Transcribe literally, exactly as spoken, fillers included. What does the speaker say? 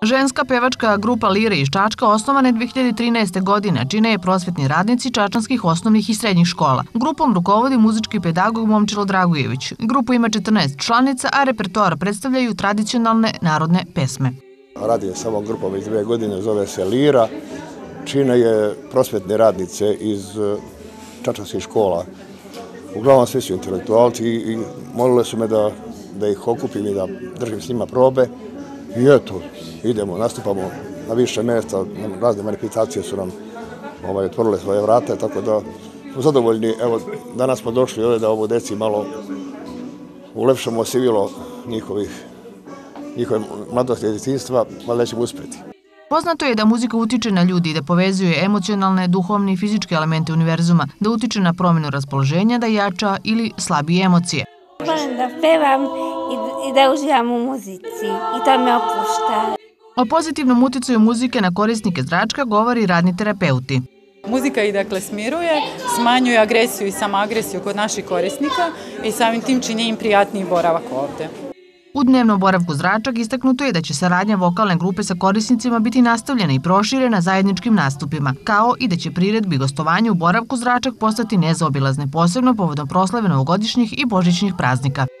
Ženska pevačka grupa Lira iz Čačka osnovana je dve hiljade trinaeste. godine, čine je prosvetni radnici čačanskih osnovnih i srednjih škola. Grupom rukovodi muzički pedagog Momčilo Dragojević. Grupa ima četrnaest članica, a repertoar predstavljaju tradicionalne narodne pesme. Radi je sa ovom grupom već dve godine, zove se Lira. Čine je prosvetne radnice iz čačanskih škola. Uglavnom svi su intelektualci i molile su me da, da ih okupim i da držim s njima probe. I eto, idemo, nastupamo na više mjesta, razne manifestacije su nam ovaj, otvorile svoje vrate, tako da smo zadovoljni. Evo, danas smo došli ovdje da ovo deci malo ulepšamo sivilo njihovih, njihove mladosti i djetinjstva, ali nećemo uspjeti. Poznato je da muzika utiče na ljudi, da povezuje emocionalne, duhovne i fizičke elemente univerzuma, da utiče na promjenu raspoloženja, da jača ili slabi emocije. Volim da pevam i da uživam u muzici i to me opušta. O pozitivnom uticaju muzike na korisnike zračka govori radni terapeuti. Muzika ih dakle smiruje, smanjuje agresiju i samoagresiju kod naših korisnika i samim tim čini im prijatniji boravak ovdje. U dnevnom boravku Zračak istaknuto je da će saradnja vokalne grupe sa korisnicima biti nastavljena i proširena zajedničkim nastupima, kao i da će priredbi i gostovanje u boravku Zračak postati nezaobilazne, posebno povodom proslave novogodišnjih i božićnih praznika.